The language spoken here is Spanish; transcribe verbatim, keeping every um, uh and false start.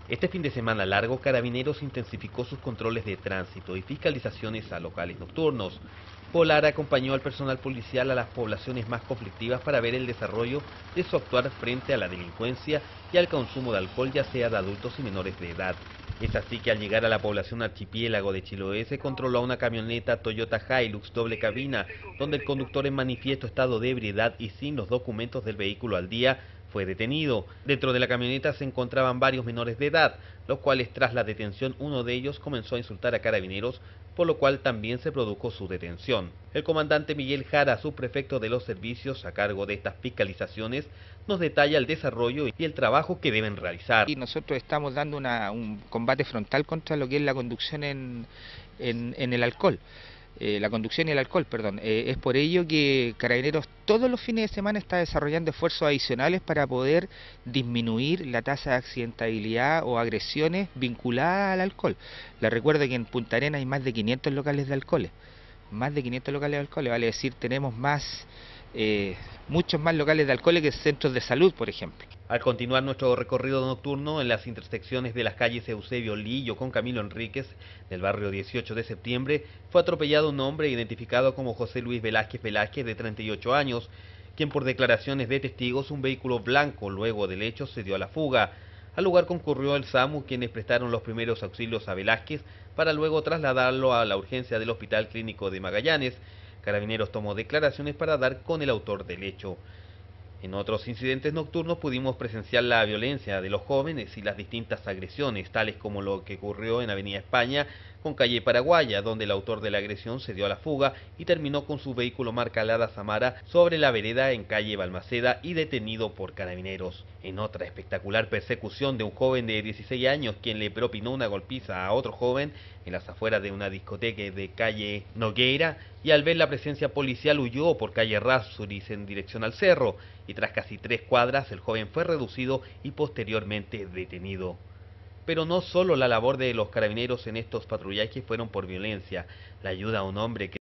Este fin de semana largo, Carabineros intensificó sus controles de tránsito y fiscalizaciones a locales nocturnos. Polar acompañó al personal policial a las poblaciones más conflictivas para ver el desarrollo de su actuar frente a la delincuencia y al consumo de alcohol, ya sea de adultos y menores de edad. Es así que al llegar a la población archipiélago de Chiloé se controló a una camioneta Toyota Hilux doble cabina, donde el conductor en manifiesto estado de ebriedad y sin los documentos del vehículo al día fue detenido. Dentro de la camioneta se encontraban varios menores de edad, los cuales tras la detención uno de ellos comenzó a insultar a Carabineros, por lo cual también se produjo su detención. El comandante Miguel Jara, subprefecto de los servicios a cargo de estas fiscalizaciones, nos detalla el desarrollo y el trabajo que deben realizar. Y nosotros estamos dando una, un combate frontal contra lo que es la conducción en, en, en el alcohol. Eh, la conducción y el alcohol, perdón. Eh, es por ello que Carabineros todos los fines de semana está desarrollando esfuerzos adicionales para poder disminuir la tasa de accidentabilidad o agresiones vinculadas al alcohol. Les recuerdo que en Punta Arenas hay más de quinientos locales de alcoholes. Más de quinientos locales de alcoholes, vale decir, tenemos más, eh, muchos más locales de alcoholes que centros de salud, por ejemplo. Al continuar nuestro recorrido nocturno en las intersecciones de las calles Eusebio Lillo con Camilo Enríquez del barrio dieciocho de septiembre, fue atropellado un hombre identificado como José Luis Velázquez Velázquez, de treinta y ocho años, quien por declaraciones de testigos, un vehículo blanco luego del hecho se dio a la fuga. Al lugar concurrió el SAMU, quienes prestaron los primeros auxilios a Velázquez para luego trasladarlo a la urgencia del Hospital Clínico de Magallanes. Carabineros tomó declaraciones para dar con el autor del hecho. En otros incidentes nocturnos pudimos presenciar la violencia de los jóvenes y las distintas agresiones, tales como lo que ocurrió en Avenida España con calle Paraguaya, donde el autor de la agresión se dio a la fuga y terminó con su vehículo marca Lada Samara sobre la vereda en calle Balmaceda y detenido por Carabineros. En otra espectacular persecución de un joven de dieciséis años, quien le propinó una golpiza a otro joven en las afueras de una discoteca de calle Nogueira, y al ver la presencia policial huyó por calle Rázuriz en dirección al cerro, y tras casi tres cuadras el joven fue reducido y posteriormente detenido. Pero no solo la labor de los carabineros en estos patrullajes fueron por violencia. La ayuda a un hombre que